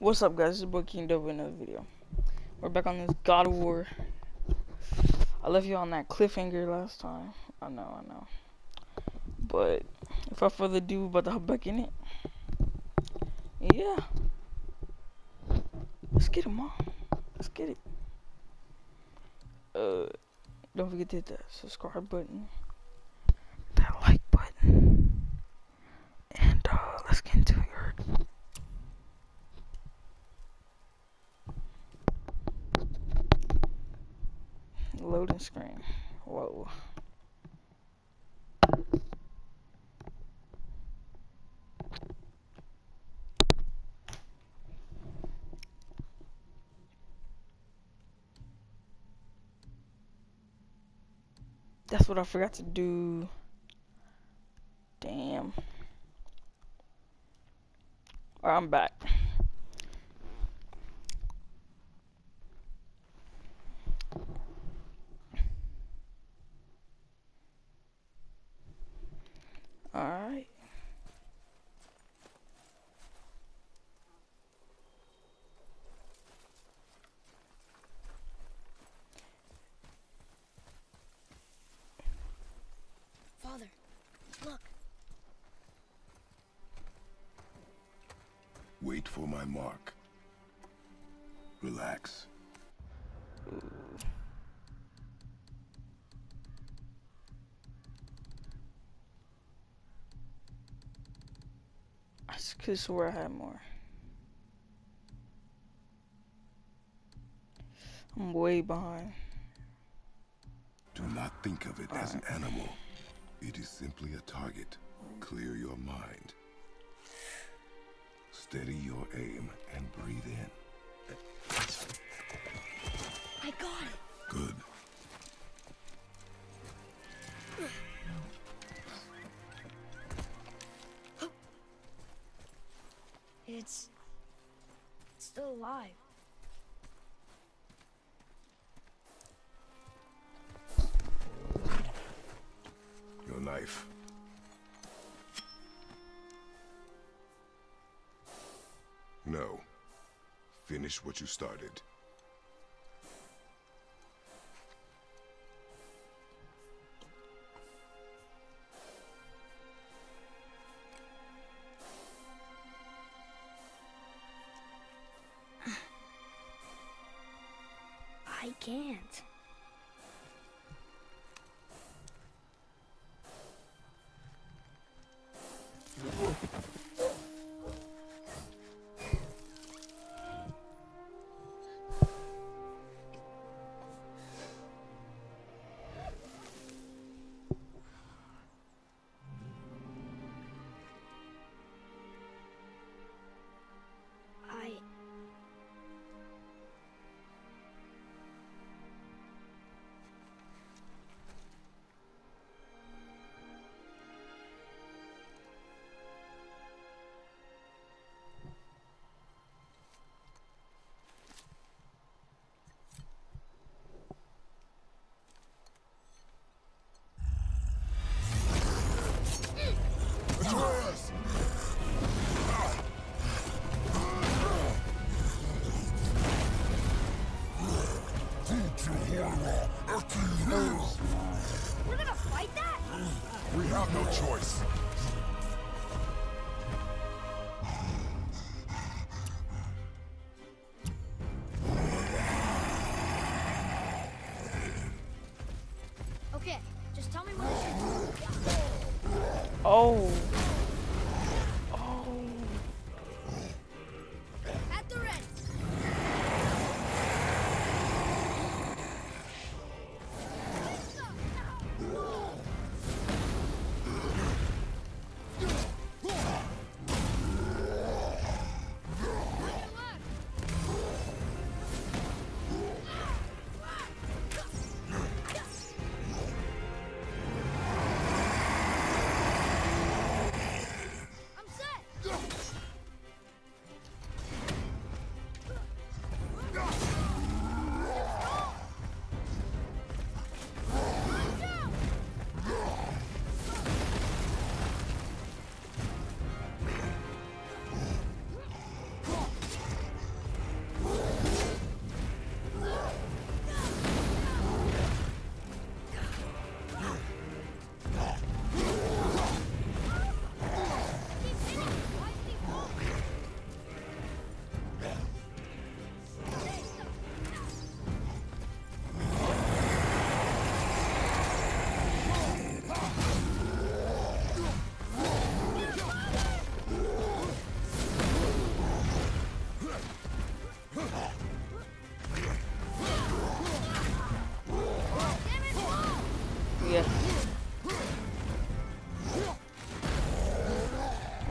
What's up, guys? This is boy King Dover in another video. We're back on this God of War. I left you on that cliffhanger last time. I know. But without further ado, we're about to hop back in it. Yeah. Let's get him on. Let's get it. Don't forget to hit that subscribe button, that like button, and let's get into it. Loading screen. Whoa. That's what I forgot to do. Damn. Alright, I'm back. Alright. Father, look. Wait for my mark. Relax. I could swear I had more. I'm way behind. Do not think of it as an animal. It is simply a target. Clear your mind. Steady your aim and breathe in. I got it. Good. It's still alive. Your knife. No. Finish what you started. I can't. We're gonna fight that? We have no choice. Okay, just tell me what I should do. Oh. At the ready.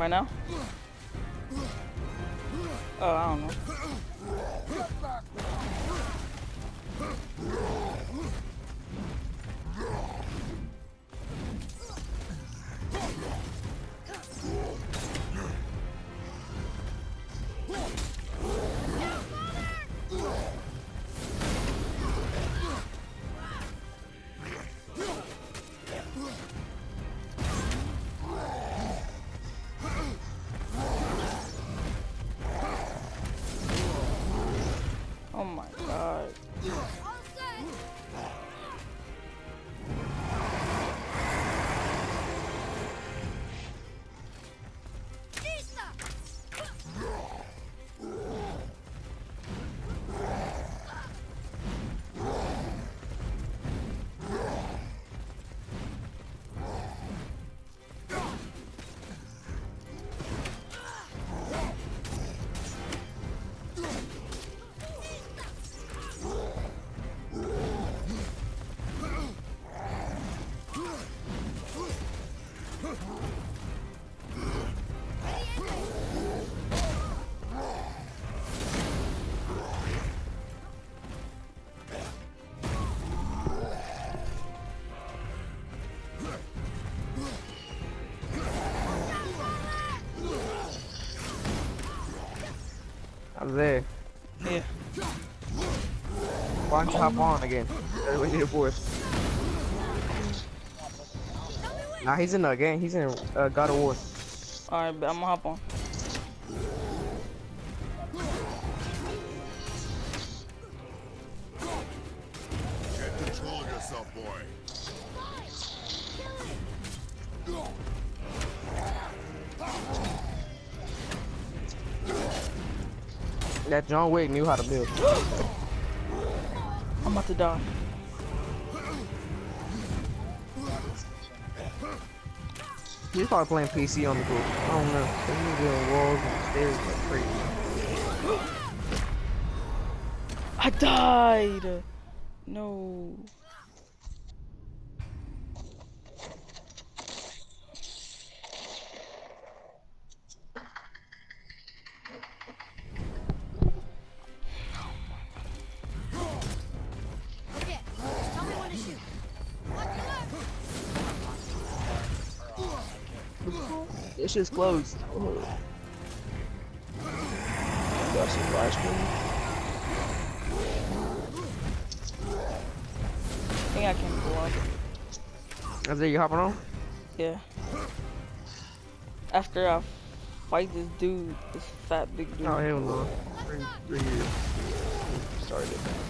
Right now? Oh, I don't know. Oh my god. All set. Lista. I was there. Yeah. Why don't you hop on again? We need a fourth. Nah, he's in the game. He's in God of War. Alright, but I'm gonna hop on. Get control of yourself, boy. That John Wick knew how to build. I'm about to die. He's probably playing PC on the go. I don't know. He's doing walls and stairs like crazy. I died! No. Okay, just tell me when to shoot. Lucky left. This shit's closed. Got some flash screen. I think I can go up. That's it, you hopping on? Yeah. After I fight this dude, this fat big dude. Oh, hell no. 3 years. Started.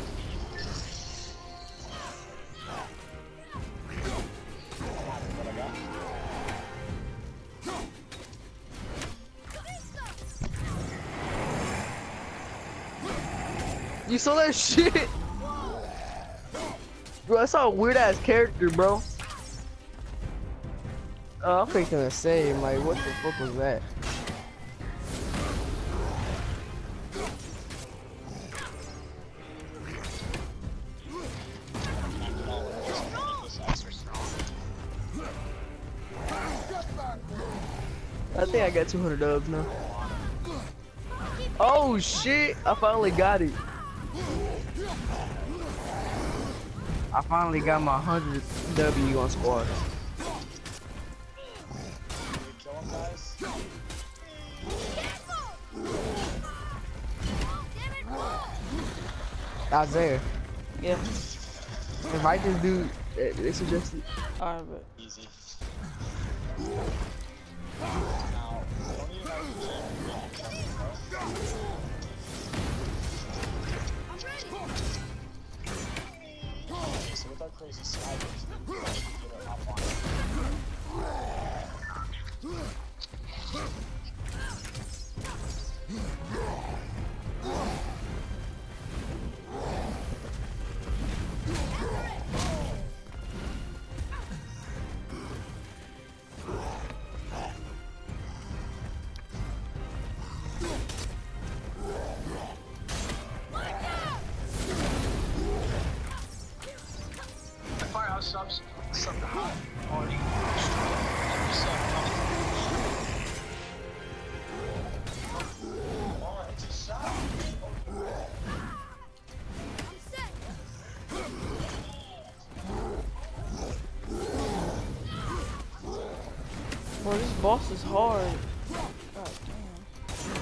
You saw that shit? Bro, I saw a weird ass character, bro. I'm thinking the same, like, what the fuck was that? I think I got 200 dubs now. Oh shit! I finally got it. I finally got my 100 W on squad. Isaiah. Yeah. Invite this dude. They suggested. Alright, but. Easy. Now, don't even know if you can. Okay, so with our crazy sliders, we can get it up on. The firehouse subs something hot already. Every sub comes Bro, this boss is hard. God damn.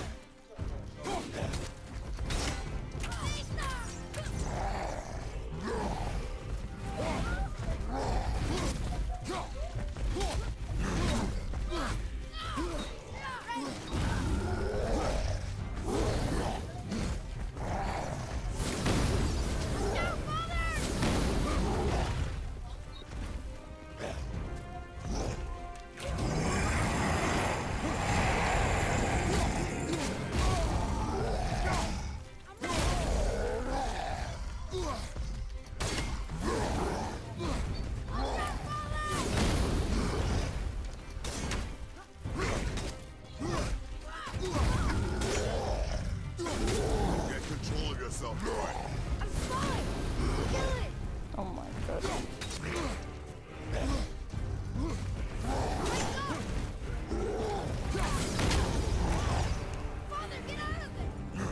Get control of yourself, boy. I'm fine. Kill it. Oh my god. Father, get out of it.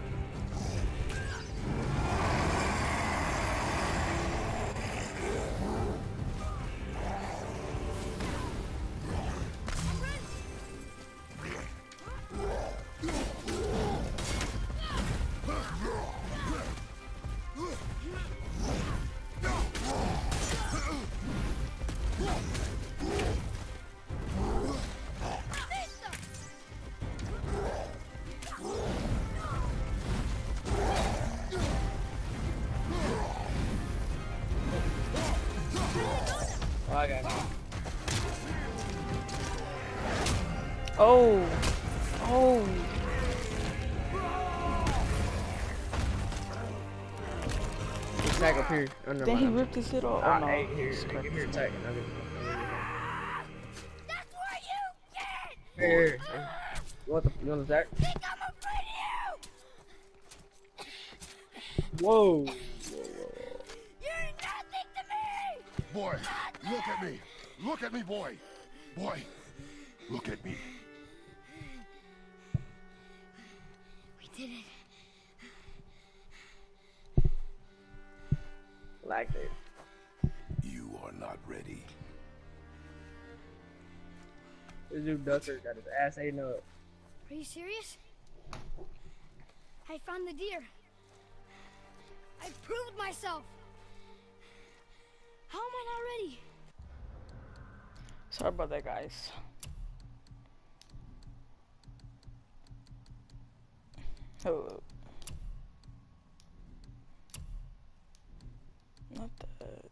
Oh, I got you. Oh. Oh. Attack up here. Oh, never Then he mind. ripped his head off. Oh Ah, no. hey, here. Just Give cracked me your his attack. neck. That's where you get. Here. You want the attack? Think I'm afraid of you. Whoa. You're nothing to me. Boy, look at me. Look at me, boy. Boy, look at me. We did it. Like this. You are not ready. This dude Ducker got his ass eaten up. Are you serious? I found the deer. I proved myself. How am I not ready? Sorry about that, guys. Oh. Not that.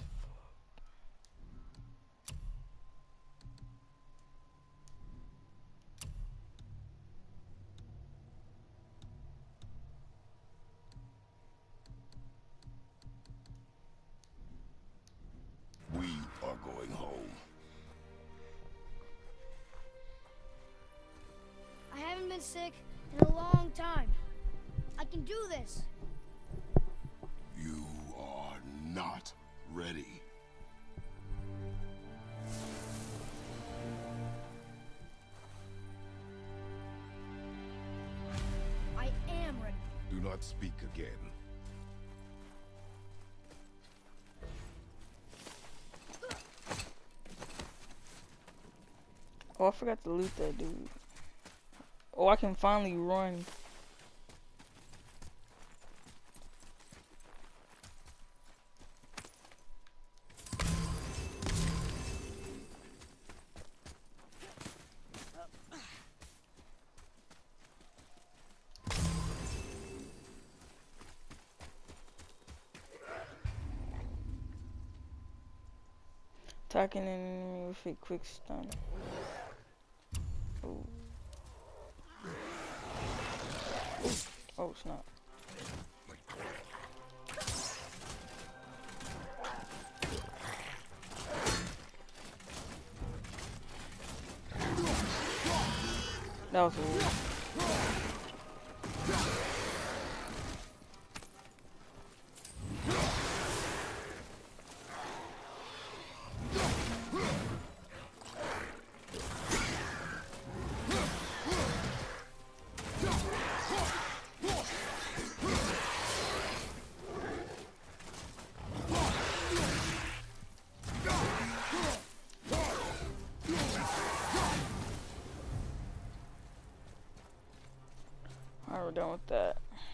We are going home. I haven't been sick in a long time. I can do this. You are not ready. I am ready. Do not speak again. Oh, I forgot to loot that dude. Oh, I can finally run. Attacking an enemy with a quick stun. Ooh. Oh, snap. That was weird. we're done with that.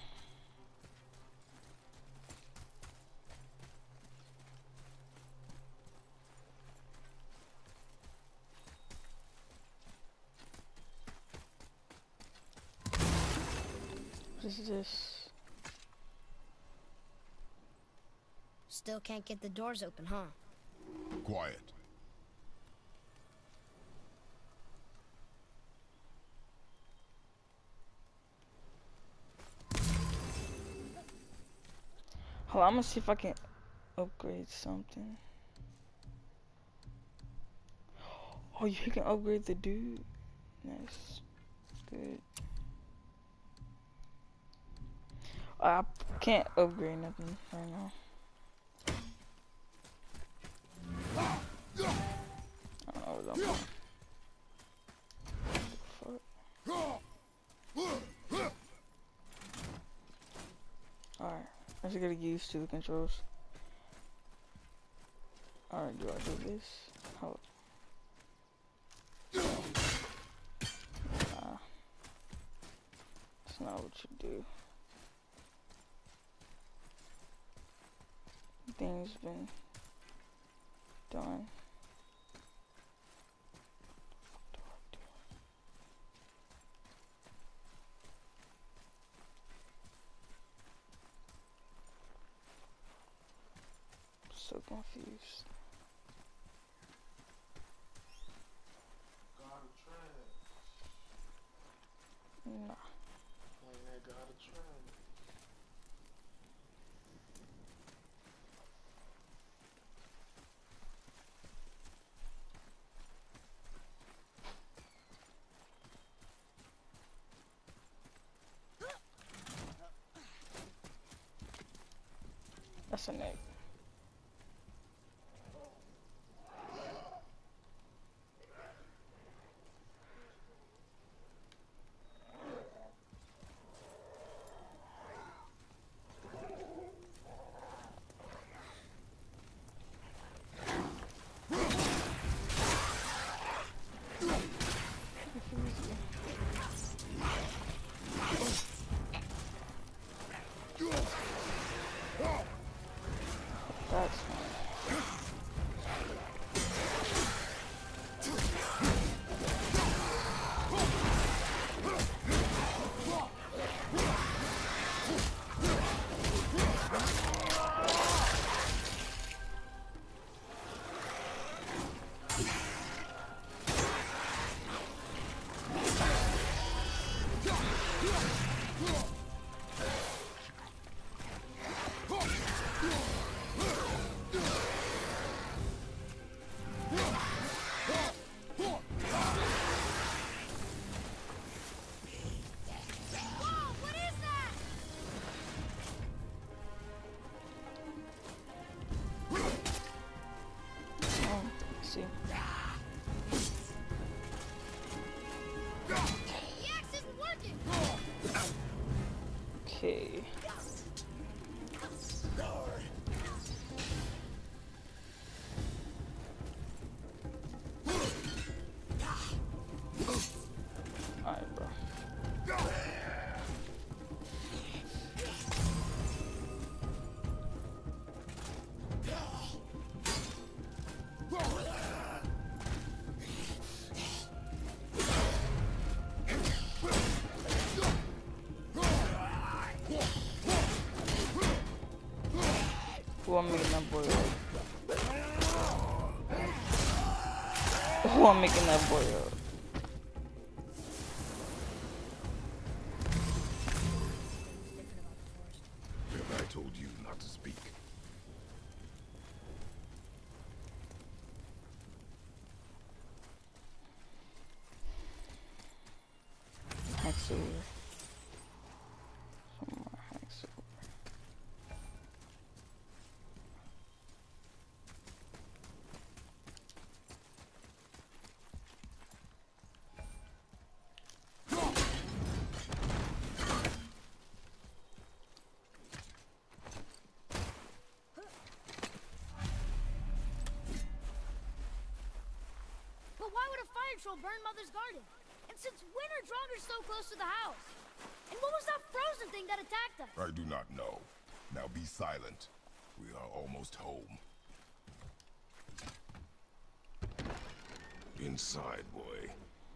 What is this? Still can't get the doors open, huh? Quiet. Hold on, I'm gonna see if I can upgrade something. Oh, you can upgrade the dude. Nice. Good. I can't upgrade nothing right now. I don't know what I'm doing. Fuck. Alright, I just gotta get used to the controls. Alright, do I do this? Hold. Nah. That's not what you do. Things been done. So confused. God of trash. Nah. Playing that God of trash. That's a egg. That's fine. Whoa, what is that? Oh, let's see. The axe isn't working. Okay. Alright, bro. Who I'm making that boy up? Who I'm making that boy up? Have I told you not to speak? Hacks over. Some more hacks over. But why would a fire troll burn Mother's garden? And since when are Draugr so close to the house? And what was that that attacked us? I do not know. Now be silent. We are almost home. Inside, boy.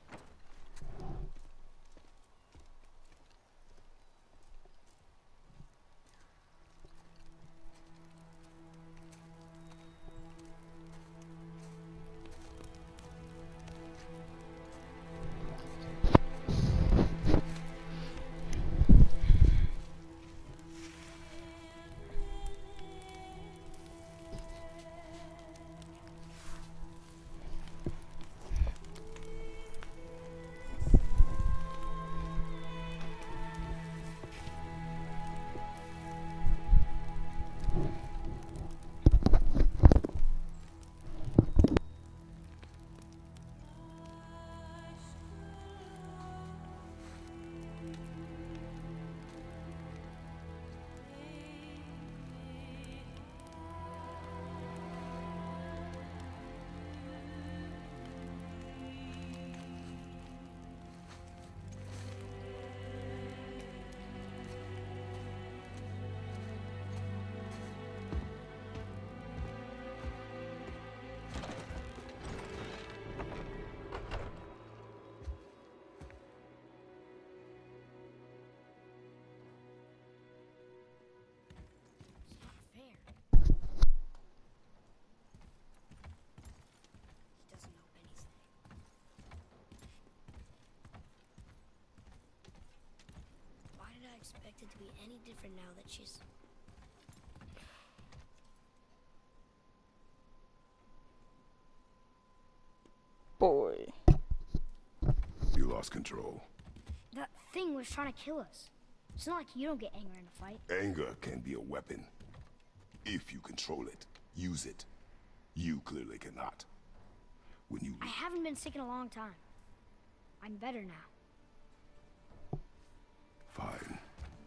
Expect it to be any different now that she's... Boy. You lost control. That thing was trying to kill us. It's not like you don't get anger in a fight. Anger can be a weapon. If you control it, use it. You clearly cannot. When you... I haven't been sick in a long time. I'm better now. Fine.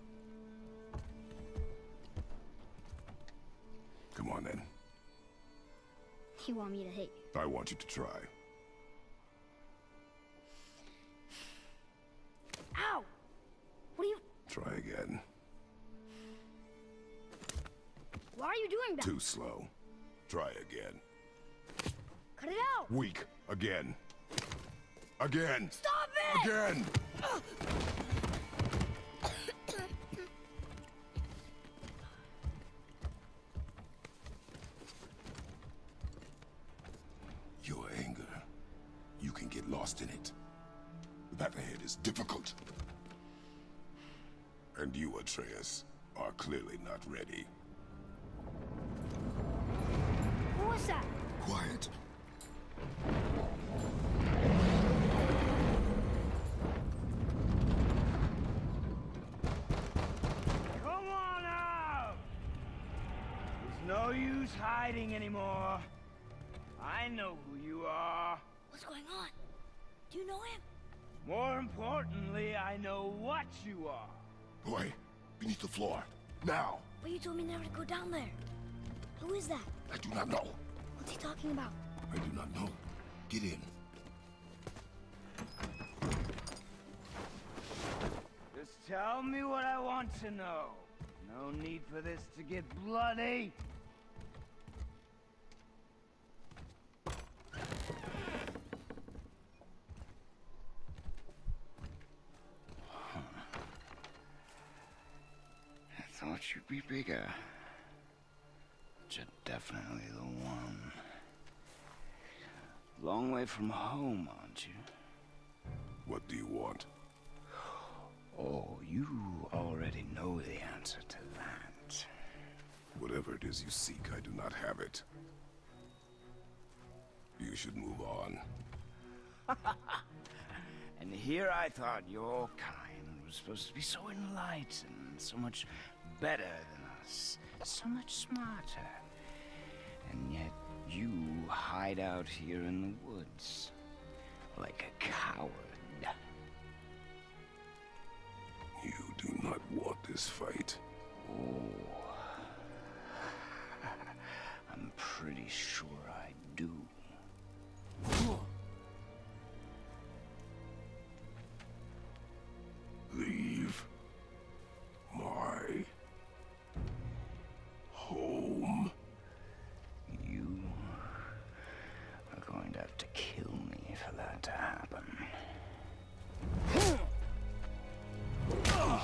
Come on then. You want me to hit you? I want you to try. Ow! What are you... Try again. Why are you doing that? Too slow. Try again. Cut it out! Weak. Again. Again. Stop it! Again! Your anger. You can get lost in it. The path ahead is difficult. And you, Atreus, are clearly not ready. What was that? Quiet. Come on out! There's no use hiding anymore. I know who you are. What's going on? Do you know him? More importantly, I know what you are. Boy, beneath the floor. Now. But you told me never to go down there. Who is that? I do not know. What's he talking about? I do not know. Get in. Just tell me what I want to know. No need for this to get bloody. I thought you'd be bigger. But you're definitely the one. Long way from home, aren't you? What do you want? Oh, you already know the answer to that. Whatever it is you seek, I do not have it. You should move on. And here I thought your kind was supposed to be so enlightened, so much better than us, so much smarter. And yet you hide out here in the woods, like a coward. You do not want this fight. Oh, I'm pretty sure I do. Leave.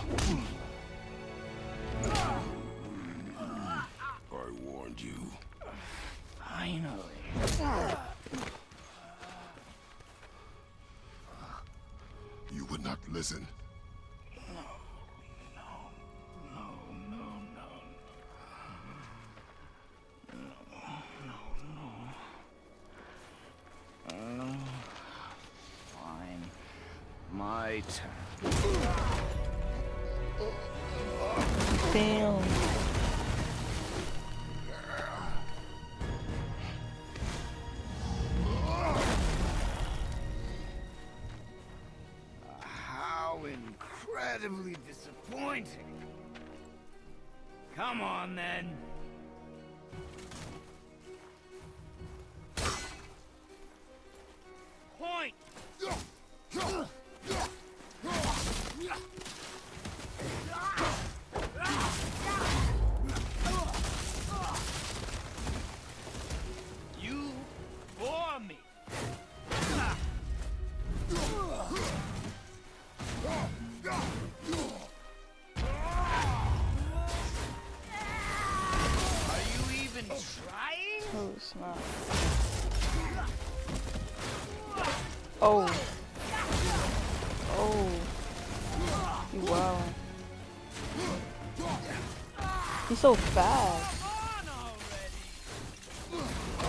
I warned you. Finally. You would not listen. Fine. My turn. Damn. How incredibly disappointing. Come on, then. Point! You bore me. Are you even trying? Oh snap. Oh. Oh. You wow. He's so fast. Come on already.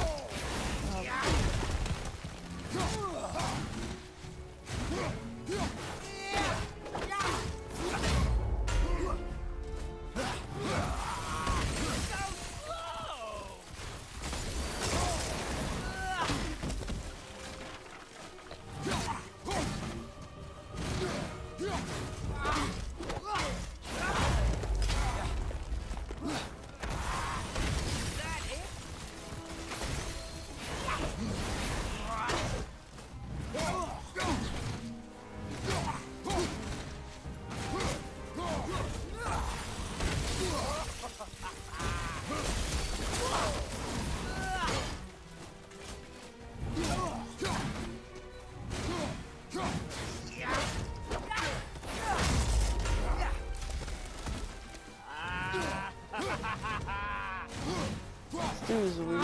Dude is weird.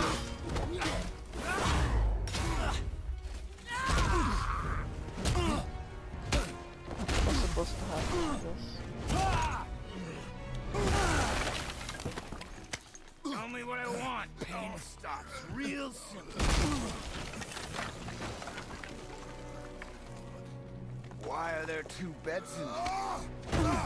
What's supposed to happen, I guess. Tell me what I want. Pain stops real simple. Why are there two beds in there?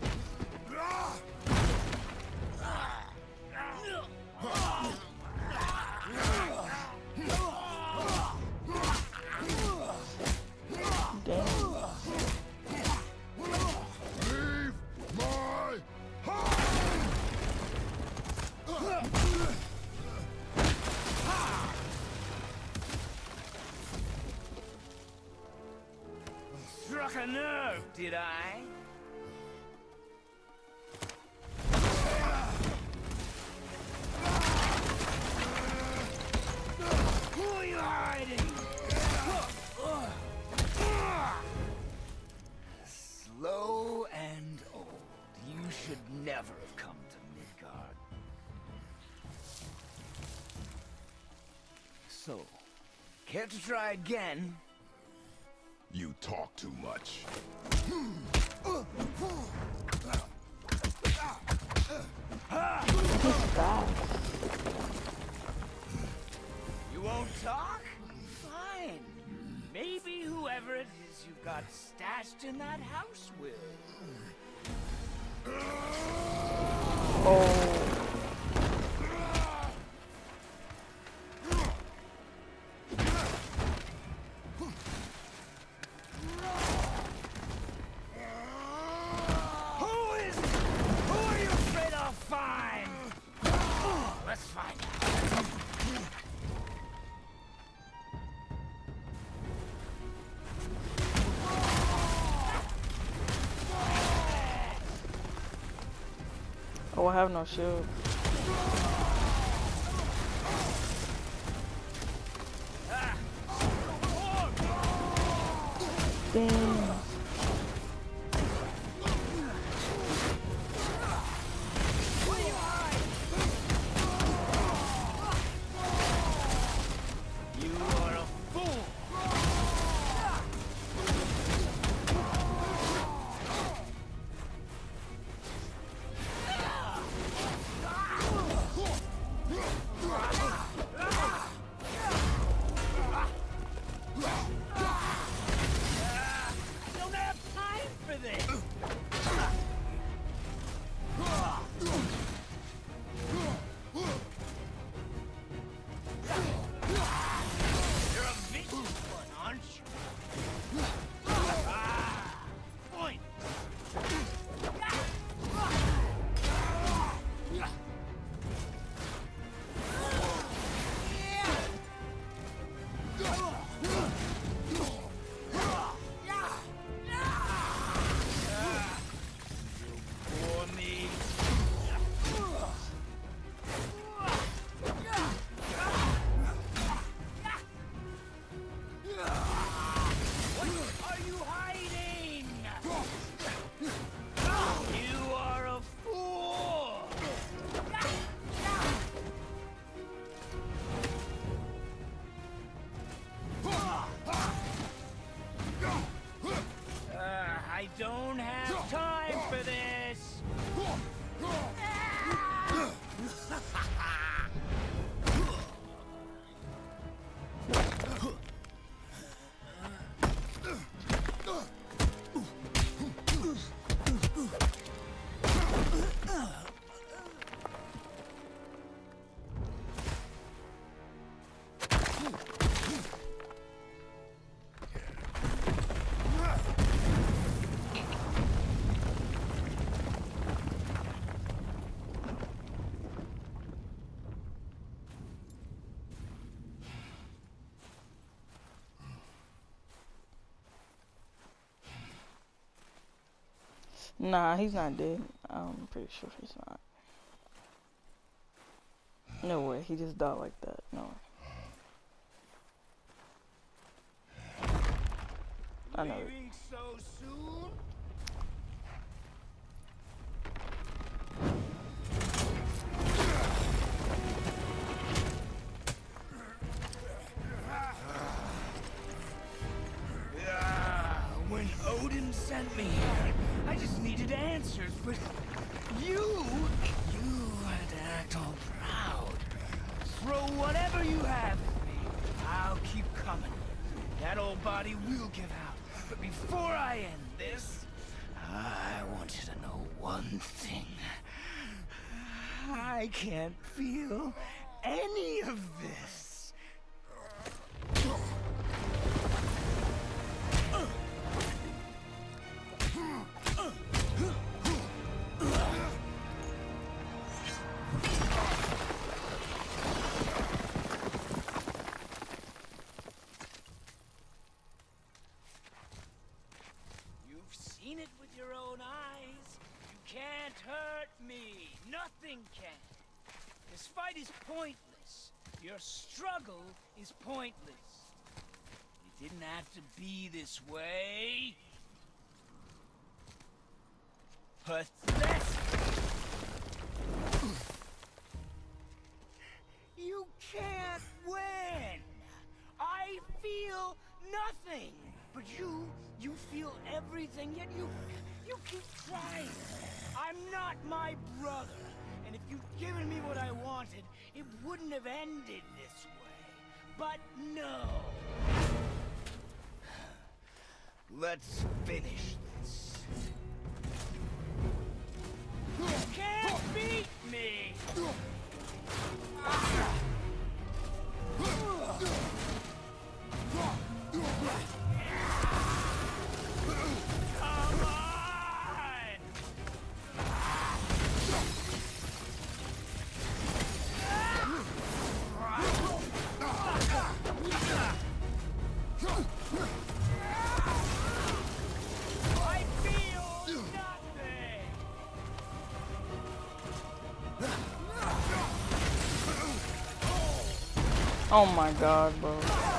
Damn. Leave my Struck a nerve, did I? Who are you hiding? Slow and old. You should never have come to Midgard. So, care to try again? You talk too much. He's fast. You won't talk? Fine. Maybe whoever it is you've got stashed in that house will. Oh. Who are you afraid I'll find? Let's find out. Oh, I have no shield. Damn. Nah, he's not dead. I'm pretty sure he's not. No way, he just died like that. No way. I know. Leaving so soon? When Odin sent me here, I just needed answers, but you had to act all proud. Throw whatever you have at me. I'll keep coming. That old body will give out. But before I end this, I want you to know one thing. I can't feel any of this. It with your own eyes. You can't hurt me. Nothing can. This fight is pointless. Your struggle is pointless. It didn't have to be this way. Pathetic. You can't win. I feel nothing. But you feel everything, yet you keep trying. I'm not my brother, and if you'd given me what I wanted, it wouldn't have ended this way. But no. Let's finish this. You can't beat me! Oh my god, bro.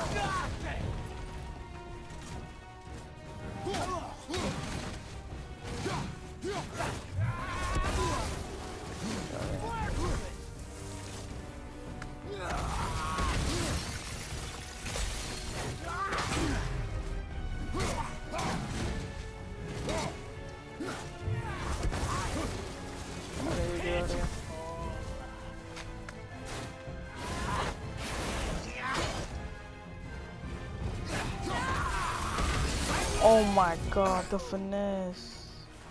Oh my god, the finesse.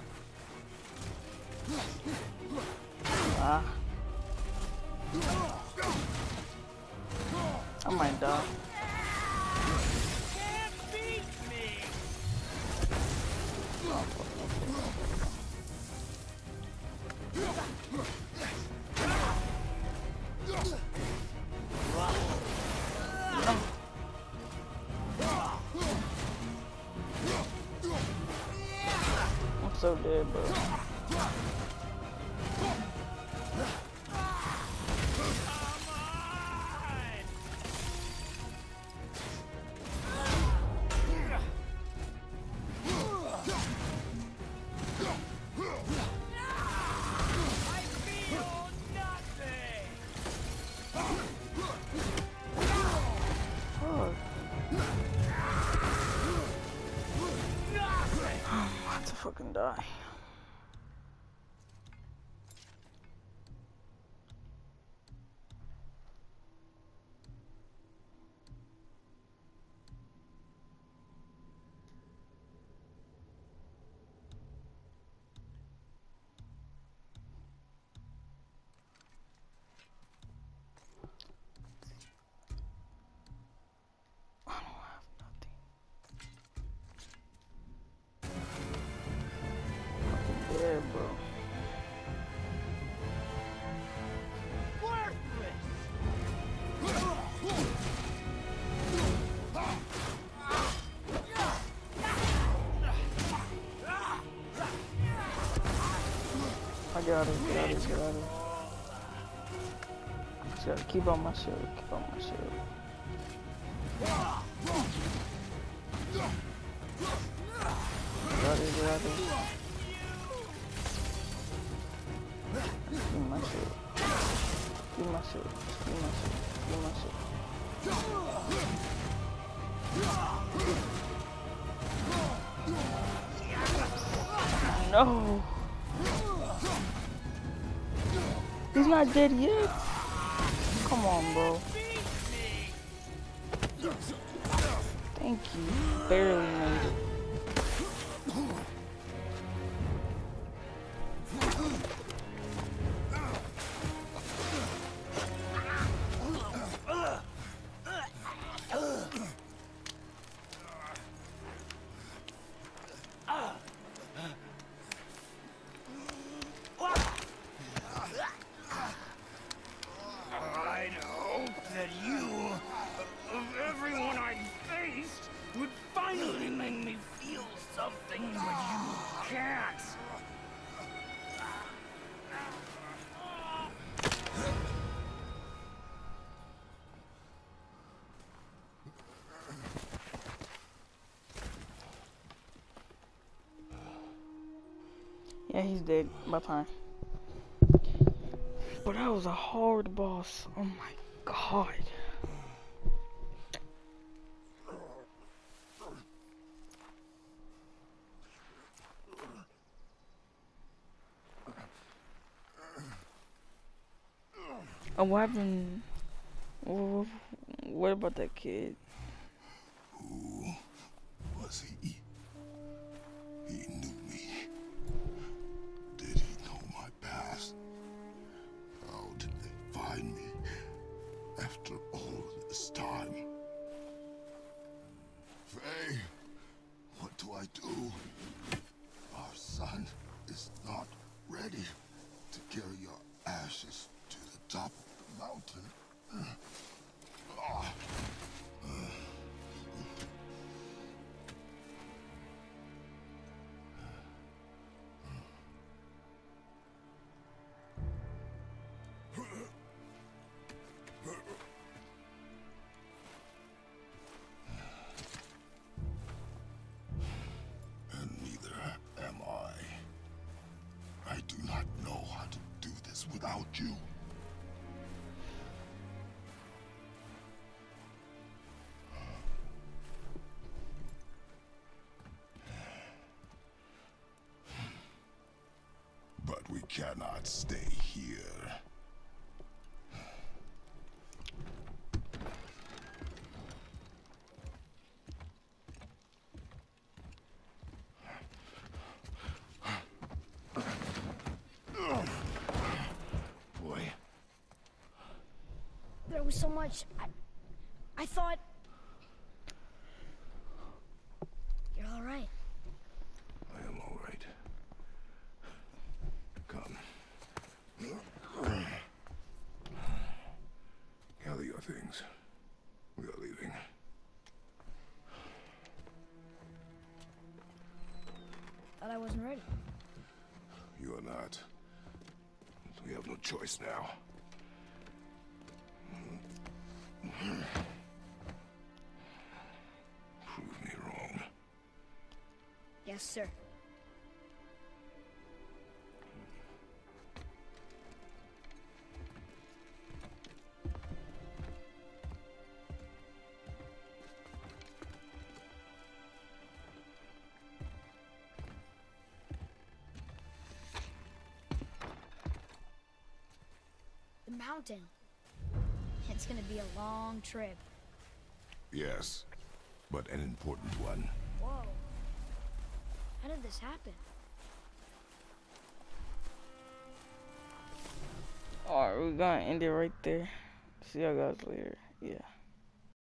Ah. I might die. I'm so dead, bro. Fucking die. Yeah, bro. I got it, get out of here, get out of here. Just gotta keep on my shield, keep on my shield. Get out of here, get out of here. Give me my shield. Give me my shield. Give me my shield. Give me my shield. No. He's not dead yet. Come on, bro. Thank you. Barely made it. I'd hoped that you, of everyone I faced, would finally make me feel something, but you can't. Yeah, he's dead by time. But that was a hard boss. Oh my god. Oh, what happened? What about that kid? Who was he? He knew me. Did he know my past? How did they find me after all this time? Faye, what do I do? Our son is not ready to carry your ashes to the top of the mountain. Ah. And neither am I. I do not know how to do this without you. But we cannot stay here. Boy. There was so much. I thought. You're all right. I am all right. Come. Gather your things. We are leaving. Thought I wasn't ready. You are not. We have no choice now. Prove me wrong. Yes, sir. The mountain. It's gonna be a long trip. Yes, but an important one. Whoa. How did this happen? Alright, we're gonna end it right there. See y'all guys later. Yeah.